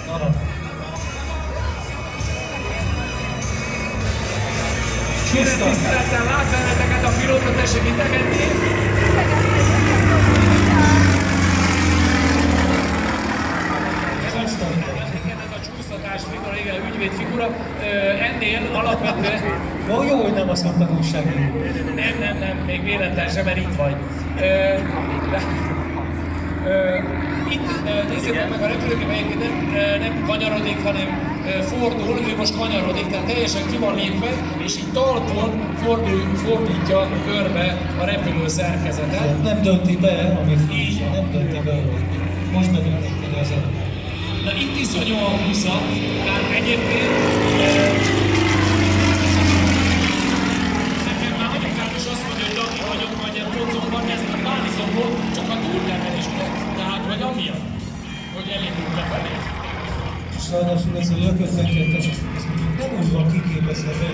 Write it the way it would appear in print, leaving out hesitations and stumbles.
Tisztelettel lát benneteket a pilóta, tessék integetni. Ez a csúsztatás figura, igen, ügyvéd figura. Ennél alapvetően... Jó, hogy nem azt mondtad újságíró. Nem, még véletlen sem, mert itt vagy. Itt nézzétek meg a repülőgép egyébként nem kanyarodik, hanem fordul, ő most kanyarodik, tehát teljesen ki van lépve, és így talpon fordítja körbe a repülő szerkezetet. Nem dönti be, amit így nem dönti be, most bedöntötteni az előtt. Na itt iszonyúan húzza, tehát egyébként nekem már anyukám is azt mondja, hogy Dani vagyok, majd ilyen procomban, ez a bánizomból csak a túlterhelésre, tehát vagy amiatt, hogy elindul befelé. Sajnos ez a J52-es, nem úgy van kiképezve be,